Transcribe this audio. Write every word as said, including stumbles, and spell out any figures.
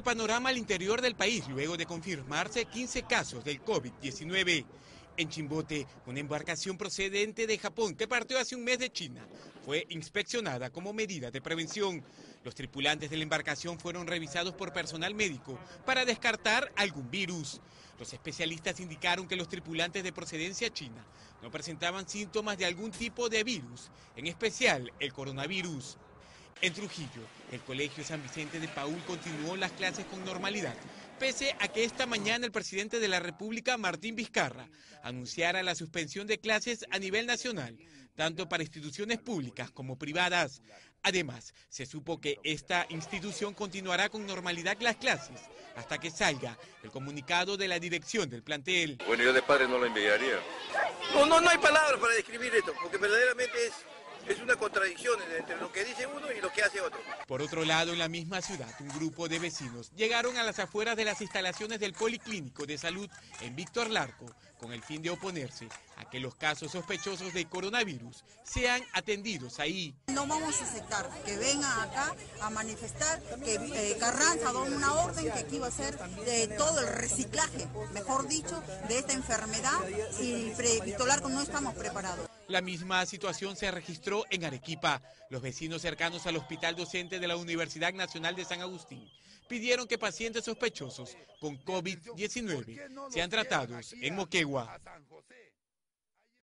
panorama al interior del país luego de confirmarse quince casos del COVID diecinueve. En Chimbote, una embarcación procedente de Japón que partió hace un mes de China fue inspeccionada como medida de prevención. Los tripulantes de la embarcación fueron revisados por personal médico para descartar algún virus. Los especialistas indicaron que los tripulantes de procedencia china no presentaban síntomas de algún tipo de virus, en especial el coronavirus. En Trujillo, el Colegio San Vicente de Paúl continuó las clases con normalidad, pese a que esta mañana el presidente de la República, Martín Vizcarra, anunciara la suspensión de clases a nivel nacional, tanto para instituciones públicas como privadas. Además, se supo que esta institución continuará con normalidad las clases hasta que salga el comunicado de la dirección del plantel. Bueno, yo de padre no lo enviaría. No, no, no hay palabras para describir esto, porque verdaderamente es... Es una contradicción entre lo que dice uno y lo que hace otro. Por otro lado, en la misma ciudad, un grupo de vecinos llegaron a las afueras de las instalaciones del Policlínico de Salud en Víctor Larco con el fin de oponerse a que los casos sospechosos de coronavirus sean atendidos ahí. No vamos a aceptar que vengan acá a manifestar que eh, Carranza ha dado una orden que aquí va a ser de todo el reciclaje, mejor dicho, de esta enfermedad y Víctor Larco no estamos preparados. La misma situación se registró en Arequipa. Los vecinos cercanos al hospital docente de la Universidad Nacional de San Agustín pidieron que pacientes sospechosos con COVID diecinueve sean tratados en Moquegua.